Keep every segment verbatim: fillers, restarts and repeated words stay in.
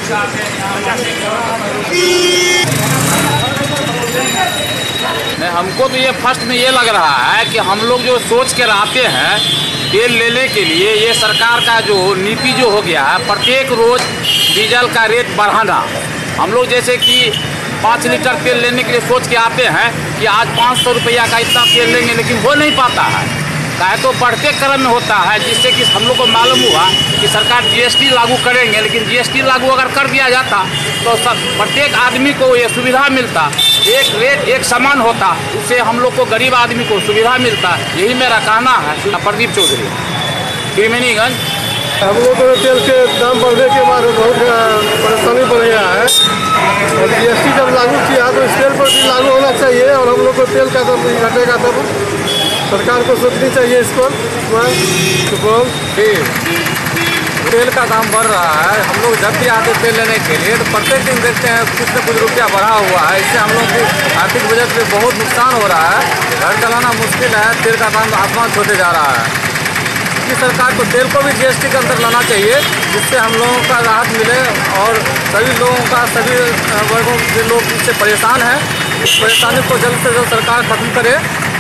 नहीं, हमको तो ये फर्स्ट में ये लग रहा है कि हम लोग जो सोच के रहते हैं तेल लेने के लिए, ये सरकार का जो नीति जो हो गया है, प्रत्येक रोज़ डीजल का रेट बढ़ाना। हम लोग जैसे कि पाँच लीटर तेल लेने के लिए सोच के आते हैं कि आज पाँच सौ रुपया का इतना तेल लेंगे, लेकिन हो नहीं पाता है। काहे तो बढ़ते क्रम में होता है, जिससे कि हम लोग को मालूम हुआ कि सरकार जीएसटी लागू करेंगे, लेकिन जीएसटी लागू अगर कर दिया जाता तो सब प्रत्येक आदमी को ये सुविधा मिलता, एक रेट एक समान होता, उससे हम लोग को गरीब आदमी को सुविधा मिलता। यही मेरा कहना है। प्रदीप चौधरी, त्रिवेणीगंज। हम लोग को तेल के दाम बढ़ने के बाद बहुत परेशानी बढ़ गया है, और जीएसटी जब लागू किया तो इस तेल पर भी लागू होना चाहिए, और हम लोग को तेल का दाम घटेगा तब सरकार को सोचनी चाहिए इस पर। सुपौल तेल का दाम बढ़ रहा है। हम लोग जब भी आते तेल लेने के लिए तो प्रत्येक दिन देखते हैं कुछ न कुछ रुपया बढ़ा हुआ है। इससे हम लोग की आर्थिक बजट में बहुत नुकसान हो रहा है। घर चलाना मुश्किल है, तेल का दाम आसमान छूते जा रहा है। कि सरकार को तेल को भी जीएसटी के अंदर लाना चाहिए, जिससे हम लोगों का राहत मिले और सभी लोगों का, सभी वर्गों के लोग इससे परेशान हैं, इस परेशानी को जल्द से जल्द सरकार खत्म करे।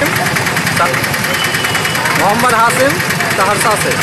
मोहम्मद हासिम, सहरसा से।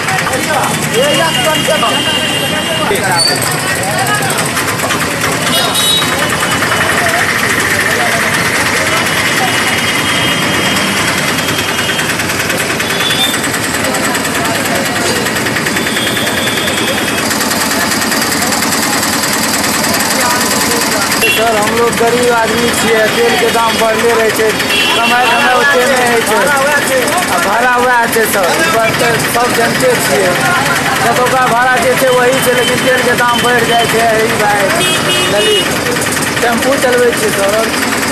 सर, हम लोग गरीब आदमी छियै, तेल के दाम बढ़ले रहे छै, समय समय ओते नहीं है, भाड़ा वह है सर, सब जानते छियै। जतुका भाड़ा जे छै वही छै, लेकिन तेल के दाम बढ़ि जाइ छै। यही भए जाइ छै, टेम्पू चलबै छियै सर।